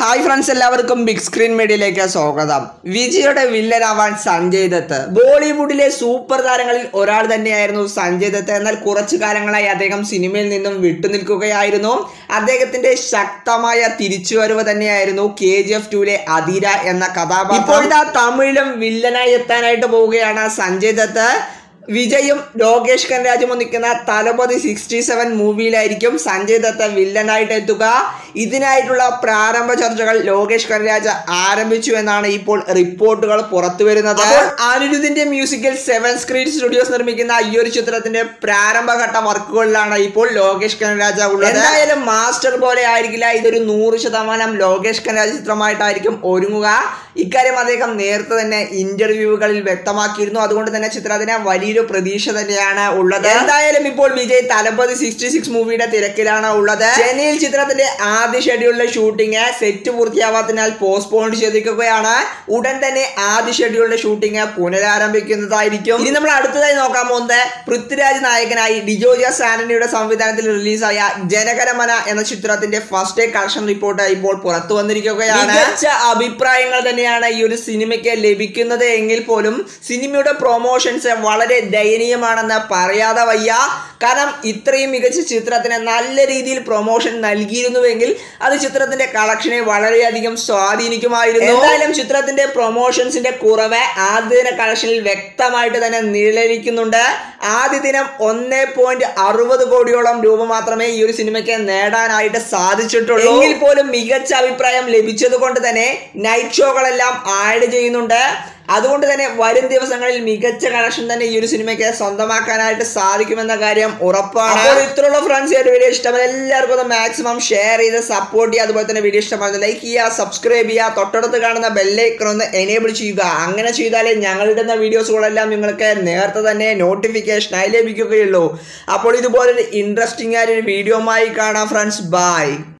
Hi friends, എല്ലാവർക്കും big screen മീഡിയയിലേക്ക് സ്വാഗതം. വിജയുടെ വില്ലനാവാൻ സഞ്ജയ് ദത്ത്. ബോളിവുഡിലെ സൂപ്പർ താരങ്ങളിൽ ഒരാൾ തന്നെയായിരുന്നു സഞ്ജയ് ദത്ത്. എന്നാൽ കുറച്ചു കാലങ്ങളായി അദ്ദേഹം സിനിമയിൽ നിന്നും വിട്ടുനിൽക്കുകയായിരുന്നു. അദ്ദേഹത്തിന്റെ ശക്തമായ തിരിച്ചുവരവ് തന്നെയായിരുന്നു KGF 2 അധീര എന്ന കഥാപാത്രം. ഇപ്പോഴത്തെ തമിഴിലും വില്ലനായി എത്താനായിട്ട് പോവുകയാണ് സഞ്ജയ് ദത്ത്. വിജയും ലോകേഷ് കനരാജും ഒന്നിക്കുന്ന തലപതി 67 മൂവിയിലായിരിക്കും സഞ്ജയ് ദത്ത് വില്ലനായിട്ട് എത്തുക. ഇതിനായിട്ടുള്ള പ്രാരംഭ ചർച്ചകൾ ലോകേഷ് കനരാജ് ആരംഭിച്ചു എന്നാണ് ഇപ്പോൾ റിപ്പോർട്ടുകൾ പുറത്തു വരുന്നത്. അനിരുദ്ധിന്റെ മ്യൂസിക്കൽ 7 സ്ക്രീൻ സ്റ്റുഡിയോസ് നിർമ്മിക്കുന്ന ഈ ഒരു ചിത്രത്തിന്റെ പ്രാരംഭഘട്ട വർക്കുകളിലാണ് ഇപ്പോൾ ലോകേഷ് കനരാജ് ഉള്ളത്. എന്തായാലും മാസ്റ്റർ പോലെ ആയിരിക്കില്ല, ഇതൊരു 100% ലോകേഷ് കനരാജ് ചിത്രമായിട്ടായിരിക്കും ഒരുങ്ങുക. ഇക്കാര്യം അദ്ദേഹം നേരത്തെ തന്നെ ഇന്റർവ്യൂകളിൽ വ്യക്തമാക്കിയിരുന്നു. അതുകൊണ്ട് തന്നെ ചിത്രത്തിന് വലിയൊരു പ്രതീക്ഷ തന്നെയാണ് ഉള്ളത്. എന്തായാലും ഇപ്പോൾ വിജയ് തലപതി 66 മൂവിയുടെ തിരക്കിലാണ് ഉള്ളത്. ചെന്നൈയിൽ ചിത്രത്തിന്റെ ആദ്യ ഷെഡ്യൂളിലെ ഷൂട്ടിംഗ് സെറ്റ് പൂർത്തിയാവാത്തതിനാൽ പോസ്റ്റ്പോൺ ചെയ്തിരിക്കുകയാണ്. ഉടൻ തന്നെ ആദ്യ ഷെഡ്യൂളിന്റെ ഷൂട്ടിംഗ് പുനരാരംഭിക്കുന്നതായിരിക്കും. ഇനി നമ്മൾ അടുത്തതായി നോക്കാൻ പോകുന്നത് പൃഥ്വിരാജ് നായകനായി ഡിജോജാസ് ആന്റണിയുടെ സംവിധാനത്തിൽ റിലീസായ ജനഗണമന എന്ന ചിത്രത്തിന്റെ ഫസ്റ്റ് ഡേ കളക്ഷൻ റിപ്പോർട്ട് ഇപ്പോൾ പുറത്തു വന്നിരിക്കുകയാണ്. മികച്ച അഭിപ്രായങ്ങൾ തന്നെയാണ് ഈ ഒരു സിനിമയ്ക്ക് ലഭിക്കുന്നത് എങ്കിൽ പോലും സിനിമയുടെ പ്രൊമോഷൻസ് വളരെ ദയനീയമാണെന്ന് പറയാതെ വയ്യ. കാരണം ഇത്രയും മികച്ച ചിത്രത്തിന് നല്ല രീതിയിൽ പ്രൊമോഷൻ നൽകിയിരുന്നുവെങ്കിൽ അത് ചിത്രത്തിന്റെ കളക്ഷനെ വളരെയധികം സ്വാധീനിക്കുമായിരുന്നു. എന്തായാലും ചിത്രത്തിന്റെ പ്രൊമോഷൻസിന്റെ കുറവ് ആദ്യ ദിന കളക്ഷനിൽ വ്യക്തമായിട്ട് തന്നെ നിഴലിക്കുന്നുണ്ട്. ആദ്യ ദിനം 1.60 കോടിയോളം രൂപ മാത്രമേ ഈ ഒരു സിനിമയ്ക്ക് നേടാനായിട്ട് സാധിച്ചിട്ടുള്ളൂ. എങ്കിൽ പോലും മികച്ച അഭിപ്രായം ലഭിച്ചത് കൊണ്ട് തന്നെ നൈറ്റ് ഷോകളെല്ലാം ആഡ് ചെയ്യുന്നുണ്ട്. അതുകൊണ്ട് തന്നെ വരും ദിവസങ്ങളിൽ മികച്ച കളക്ഷൻ തന്നെ ഈ ഒരു സിനിമയ്ക്ക് സ്വന്തമാക്കാനായിട്ട് സാധിക്കുമെന്ന കാര്യം ഉറപ്പാണ്. അപ്പോൾ ഇത്രയുള്ള ഫ്രണ്ട്സ് വീഡിയോ ഇഷ്ടമായി എല്ലാവർക്കും ഒന്ന് മാക്സിമം ഷെയർ ചെയ്ത് സപ്പോർട്ട് ചെയ്യുക. അതുപോലെ തന്നെ വീഡിയോ ഇഷ്ടമായി ലൈക്ക് ചെയ്യുക, സബ്സ്ക്രൈബ് ചെയ്യുക, തൊട്ടടുത്ത് കാണുന്ന ബെല്ലൈക്കൺ ഒന്ന് എനേബിൾ ചെയ്യുക. അങ്ങനെ ചെയ്താലേ ഞങ്ങളിടുന്ന വീഡിയോസുകളെല്ലാം നിങ്ങൾക്ക് നേരത്തെ തന്നെ നോട്ടിഫിക്കേഷനായി ലഭിക്കുകയുള്ളൂ. അപ്പോൾ ഇതുപോലൊരു ഇൻട്രസ്റ്റിംഗ് ആയ ഒരു വീഡിയോയുമായി കാണാം ഫ്രണ്ട്സ്. ബൈ.